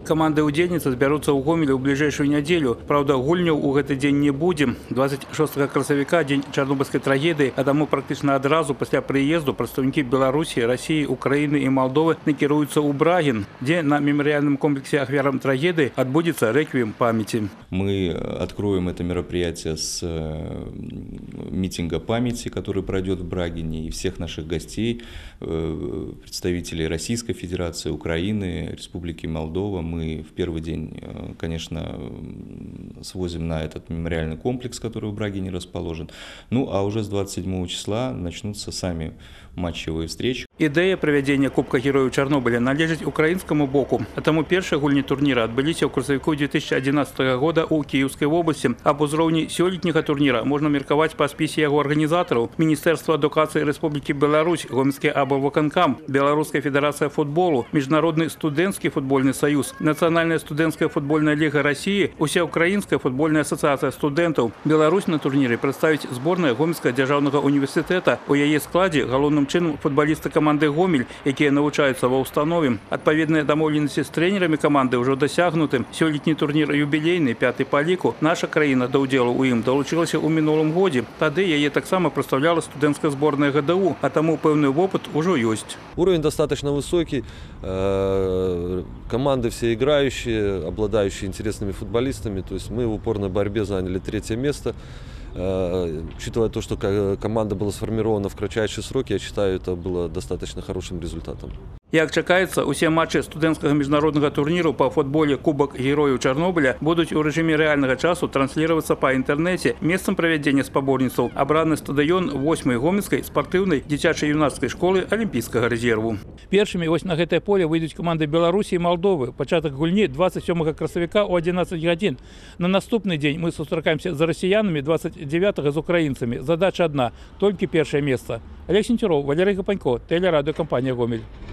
команды удзельніцы збяруцца ў Гомелі ў бліжэйшую нядзелю. Праўда, гульняў у гэты дзень не будзе. 26 красавіка дзень чарнобыльскай трагедыі, а таму практычна адразу пасля прыезду прадстаўнікі Беларусі, России, Украины и Молдовы накіруюцца ў Брагін, дзе на мемориальном комплексе ахвярам трагедыі адбудзецца рэквіем памяти. Мы откроем это мероприятие с митинга памяти, который пройдет в Брагине, и всех наших гостей, представителей Российской Федерации, Украины, Республики Молдова. Мы в первый день, конечно, свозим на этот мемориальный комплекс, который в Брагине расположен. Ну, а уже с 27 числа начнутся сами матчевые встречи. Ідэя правядзення Кубка Герояў Чарнобыля належыць украінскаму боку, а таму першыя гульні турніра адбыліся ў красавіку 2011 года ў Кіеўскай вобласці. Аб узроўні сёлетняга турніра можна меркаваць па спісе яго арганізатараў: Міністэрства адукацыі Рэспублікі Беларусь, Гомельскі аблвыканкам, Беларуская федэрацыя футболу, Міжнародны студэнцкі футбольны саюз, Нацыянальная студэнцкая футбольная ліга России, Усеўкраінская футбольная асацыяцыя студэнтаў. Беларусь на турніры прадставіць зборная Гомельскага дзяржаўнага універсітэта. У яе складзе галоўным чынам футбалісты команды Гомель, якія навучаюцца ва ўстанове. Адпаведныя дамоўленасці з трэнерамі каманды ўжо дасягнуты. Сёлетні турнір юбілейны, 5-й па ліку. Наша краіна да ўдзелу ў ім далучылася ў мінулым годзе. Тады яе таксама прадстаўляла студэнцкая зборная ГДУ, а таму пэўны вопыт ужо ёсць. Уровень достаточно высокий. Команды все играющие, обладающие интересными футболистами. То есть мы в упорной борьбе заняли 3-е место. Учитывая то, что команда была сформирована в кратчайшие сроки, я считаю, это было достаточно хорошим результатом. Як чакаецца, усе матчы студэнцкага міжнароднага турніру па футболе Кубак Герояў Чарнобыля будуць у рэжыме рэальнага часу трансліравацца па інтэрнэце. Месцам правядзення спаборніцтваў абраны стадыён 8-й гомельскай спартыўнай дзіцяча-юнацкай школы алімпійскага рэзерву. Першымі вось на гэтае поле выйдуць каманды Беларусі і Молдовы. Пачатак гульні 27 красавіка ў 11 гадзін. На наступны дзень мы сустракаемся з расіянамі, 29-го з украінцамі. Задача адна – толькі першае месца. Олег Сенцюроў, Валерий Гапанько, телерадиокомпания «Гомель».